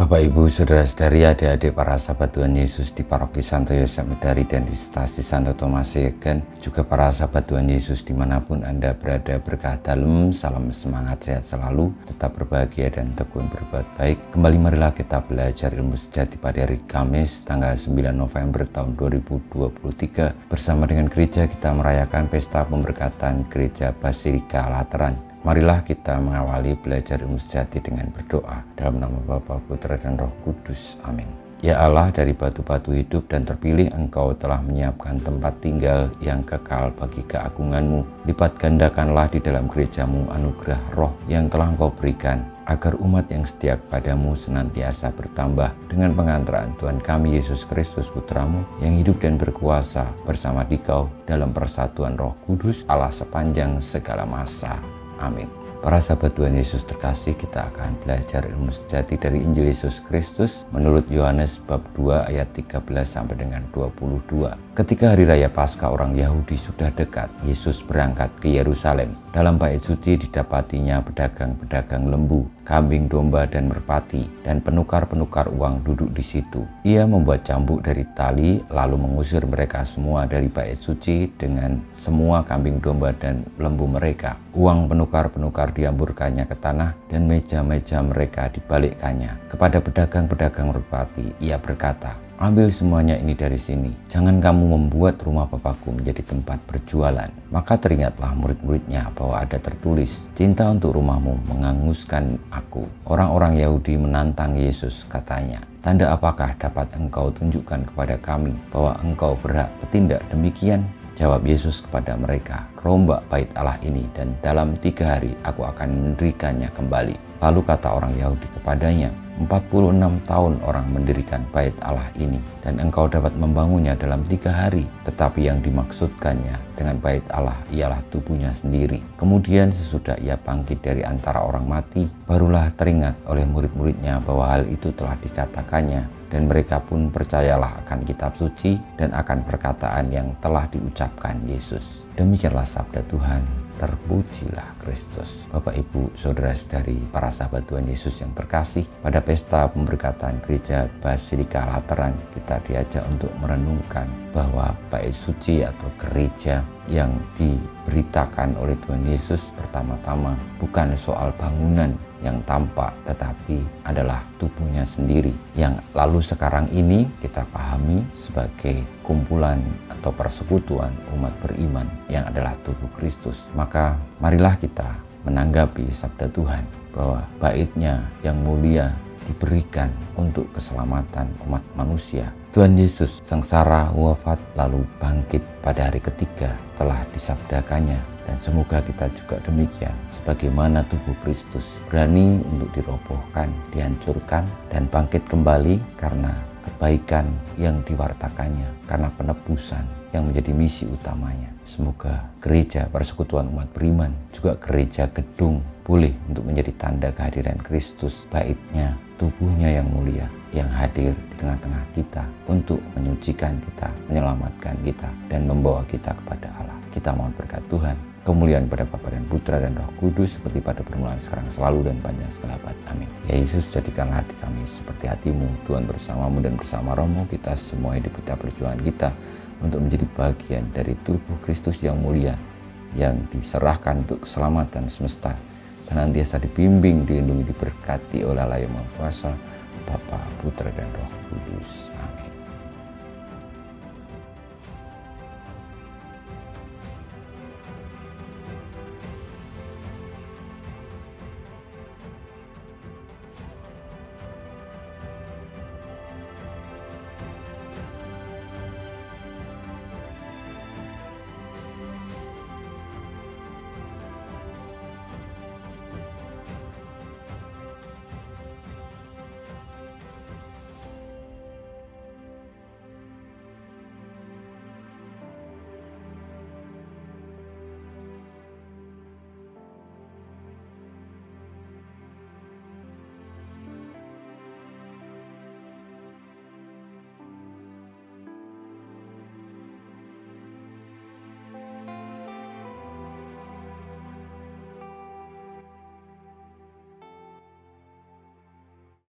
Bapak, Ibu, Saudara-saudari, adik-adik para sahabat Tuhan Yesus di Paroki Santo Yosef Medari dan di Stasi Santo Thomas Yegen, juga para sahabat Tuhan Yesus dimanapun Anda berada, berkah dalam, salam semangat, sehat selalu, tetap berbahagia dan tekun berbuat baik. Kembali marilah kita belajar ilmu sejati pada hari Kamis, tanggal 9 November tahun 2023. Bersama dengan gereja kita merayakan pesta pemberkatan Gereja Basilika Lateran. Marilah kita mengawali belajar ilmu sejati dengan berdoa dalam nama Bapa, Putra, dan Roh Kudus. Amin. Ya Allah, dari batu-batu hidup dan terpilih, Engkau telah menyiapkan tempat tinggal yang kekal bagi keagungan-Mu. Lipat gandakanlah di dalam gereja-Mu anugerah roh yang telah Engkau berikan, agar umat yang setia kepadamu senantiasa bertambah dengan pengantaraan Tuhan kami Yesus Kristus Putramu yang hidup dan berkuasa bersama Dikau dalam persatuan Roh Kudus Allah sepanjang segala masa. Amin. Para sahabat Tuhan Yesus terkasih, kita akan belajar ilmu sejati dari Injil Yesus Kristus menurut Yohanes bab 2 ayat 13 sampai dengan 22. Ketika hari raya Paskah orang Yahudi sudah dekat, Yesus berangkat ke Yerusalem. Dalam bait suci didapatinya pedagang-pedagang lembu, kambing domba dan merpati, dan penukar-penukar uang duduk di situ. Ia membuat cambuk dari tali lalu mengusir mereka semua dari bait suci dengan semua kambing domba dan lembu mereka. Uang penukar-penukar dihamburkannya ke tanah dan meja-meja mereka dibalikkannya. Kepada pedagang-pedagang merpati ia berkata, "Ambil semuanya ini dari sini. Jangan kamu membuat rumah Bapakku menjadi tempat berjualan." Maka teringatlah murid-muridnya bahwa ada tertulis, "Cinta untuk rumahmu menghanguskan aku." Orang-orang Yahudi menantang Yesus, katanya, "Tanda apakah dapat engkau tunjukkan kepada kami bahwa engkau berhak bertindak demikian?" Jawab Yesus kepada mereka, "Rombak bait Allah ini dan dalam 3 hari aku akan mendirikannya kembali." Lalu kata orang Yahudi kepadanya, 46 tahun orang mendirikan bait Allah ini, dan engkau dapat membangunnya dalam 3 hari. Tetapi yang dimaksudkannya dengan bait Allah ialah tubuhnya sendiri. Kemudian sesudah ia bangkit dari antara orang mati, barulah teringat oleh murid-muridnya bahwa hal itu telah dikatakannya, dan mereka pun percayalah akan kitab suci dan akan perkataan yang telah diucapkan Yesus. Demikianlah sabda Tuhan. Terpujilah Kristus. Bapak, Ibu, Saudara-saudari, para sahabat Tuhan Yesus yang terkasih, pada pesta pemberkatan Gereja Basilika Lateran kita diajak untuk merenungkan bahwa bait suci atau gereja yang diberitakan oleh Tuhan Yesus pertama-tama bukan soal bangunan yang tampak, tetapi adalah tubuhnya sendiri, yang lalu sekarang ini kita pahami sebagai kumpulan atau persekutuan umat beriman yang adalah tubuh Kristus. Maka marilah kita menanggapi sabda Tuhan bahwa bait-Nya yang mulia diberikan untuk keselamatan umat manusia. Tuhan Yesus sengsara, wafat, lalu bangkit pada hari ketiga telah disabdakannya. Dan semoga kita juga demikian, sebagaimana tubuh Kristus berani untuk dirobohkan, dihancurkan, dan bangkit kembali karena kebaikan yang diwartakannya, karena penebusan yang menjadi misi utamanya. Semoga gereja persekutuan umat beriman, juga gereja gedung, boleh untuk menjadi tanda kehadiran Kristus, bait-Nya, tubuhnya yang mulia, yang hadir di tengah-tengah kita untuk menyucikan kita, menyelamatkan kita, dan membawa kita kepada Allah. Kita mohon berkat Tuhan, kemuliaan pada Bapa dan Putra dan Roh Kudus, seperti pada permulaan, sekarang, selalu, dan panjang segala abad. Amin. Ya Yesus, jadikanlah hati kami seperti hati-Mu. Tuhan bersamamu dan bersama Roh-Mu, kita semua hidup kita, perjuangan kita untuk menjadi bagian dari tubuh Kristus yang mulia, yang diserahkan untuk keselamatan semesta, senantiasa dibimbing, dilindungi, diberkati oleh Allah yang Maha Kuasa, Bapa, Putra, dan Roh Kudus. Amin.